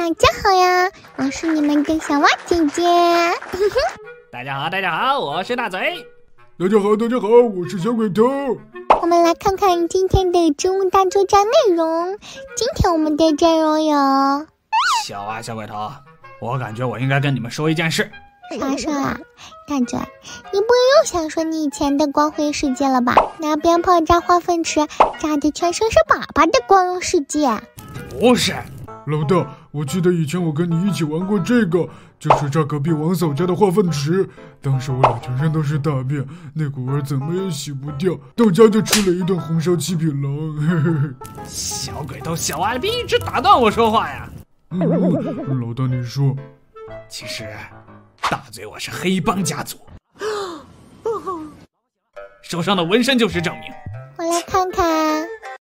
大家好呀，我是你们的小蛙姐姐。 大家好，我是大嘴。 大家好，我是小鬼头。 我们来看看今天的植物大作战内容。今天我们的阵容有小鬼头，我感觉我应该跟你们说一件事。 啥事啊？大嘴，你不会又想说你以前的光辉世界了吧？拿鞭炮炸化粪池，炸的全身是粑粑的光荣世界。 不是， 老大，我记得以前我跟你一起玩过这个，就是炸隔壁王嫂家的化粪池。当时我俩全身都是大便，那股味怎么也洗不掉，到家就吃了一顿红烧七匹狼。 小鬼头，小阿逼一直打断我说话呀。 老大你说。 其实大嘴我是黑帮家族，手上的纹身就是证明。 我来看看。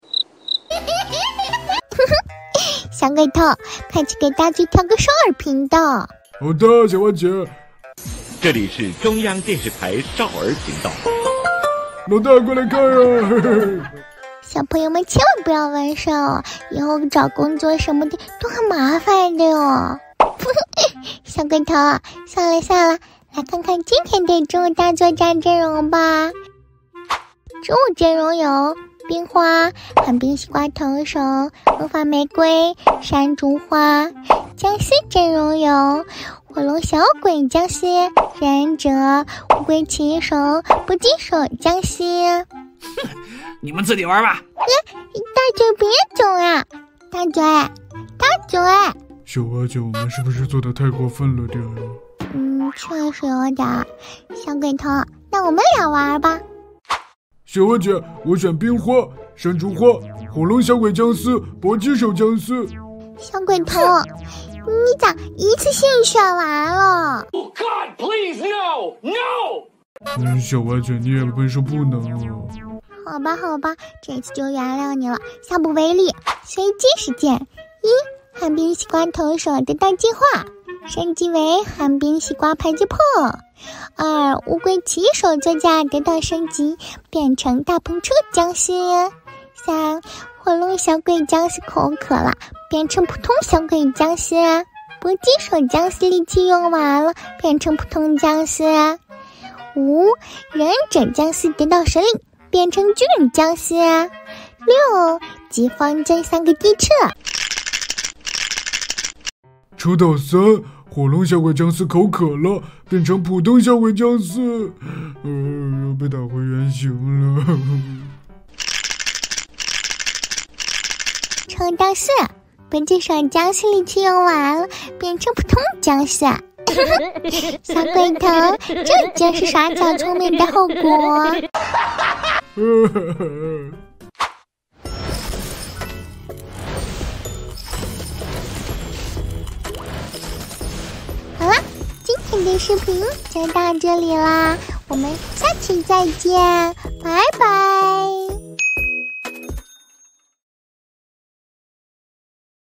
小鬼头，快去给大嘴调个少儿频道。 好的，小蛙姐。 这里是中央电视台少儿频道。 老大过来看呀！ 小朋友们千万不要纹身哦，以后找工作什么的都很麻烦的哦。小鬼头，算了，来看看今天的植物大作战阵容吧。植物阵容有冰花、旱冰西瓜藤手、魔法玫瑰、山竹花。僵尸阵容有火龙小鬼僵尸、忍者、乌龟骑手、搏击手僵尸。 你们自己玩吧。 大嘴别走啊！大嘴。 小蛙姐，我们是不是做的太过分了点啊？ 确实有点。小鬼头，那我们俩玩吧。 小蛙姐，我选冰花、山竹花、火龙小鬼僵尸、搏击手僵尸。 小鬼头，你咋一次性选完了？ Oh God, please, no! 小蛙姐，你也不是不能啊。 好吧，这次就原谅你了。下不为例，随机事件：一、旱冰西瓜投手得到计划，升级为旱冰西瓜迫击炮；二、乌龟骑手座驾得到升级，变成大篷车僵尸；三、火龙小鬼僵尸口渴了，变成普通小鬼僵尸；搏击手僵尸力气用完了，变成普通僵尸；五、忍者僵尸得到神力，变成巨人僵尸；六、敌方这3个地车。 抽到3，火龙小鬼僵尸口渴了，变成普通小鬼僵尸，又被打回原形了。 抽到4，搏击手僵尸力气用完了，变成普通僵尸。小鬼头，这就是耍小聪明的后果。好了，今天的视频就到这里啦，我们下期再见，拜拜。